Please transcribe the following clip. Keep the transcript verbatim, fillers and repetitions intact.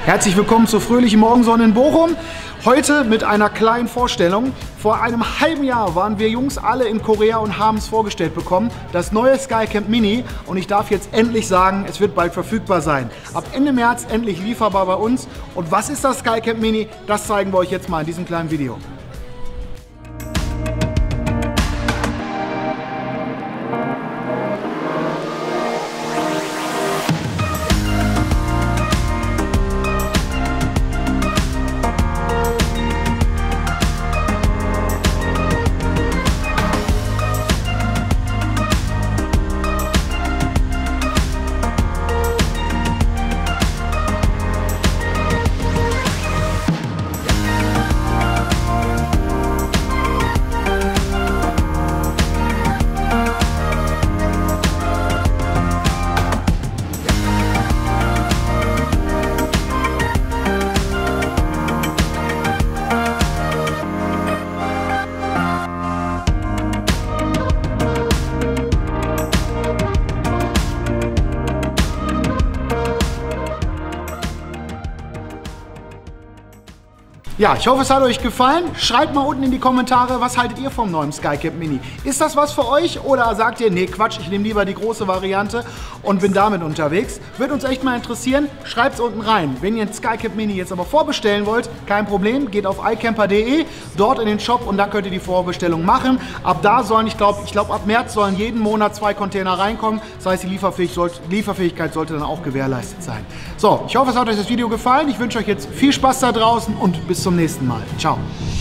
Herzlich willkommen zur fröhlichen Morgensonne in Bochum. Heute mit einer kleinen Vorstellung. Vor einem halben Jahr waren wir Jungs alle in Korea und haben es vorgestellt bekommen. Das neue Skycamp Mini. Und ich darf jetzt endlich sagen, es wird bald verfügbar sein. Ab Ende März endlich lieferbar bei uns. Und was ist das Skycamp Mini? Das zeigen wir euch jetzt mal in diesem kleinen Video. Ja, ich hoffe, es hat euch gefallen. Schreibt mal unten in die Kommentare, was haltet ihr vom neuen Skycamp Mini? Ist das was für euch oder sagt ihr, nee, Quatsch, ich nehme lieber die große Variante und bin damit unterwegs? Würde uns echt mal interessieren. Schreibt es unten rein. Wenn ihr ein Skycamp Mini jetzt aber vorbestellen wollt, kein Problem, geht auf iCamper punkt de, dort in den Shop und dann könnt ihr die Vorbestellung machen. Ab da sollen, ich glaube, ich glaube ab März sollen jeden Monat zwei Container reinkommen. Das heißt, die Lieferfähig sollt, Lieferfähigkeit sollte dann auch gewährleistet sein. So, ich hoffe, es hat euch das Video gefallen. Ich wünsche euch jetzt viel Spaß da draußen und bis zum nächsten Mal. Ciao.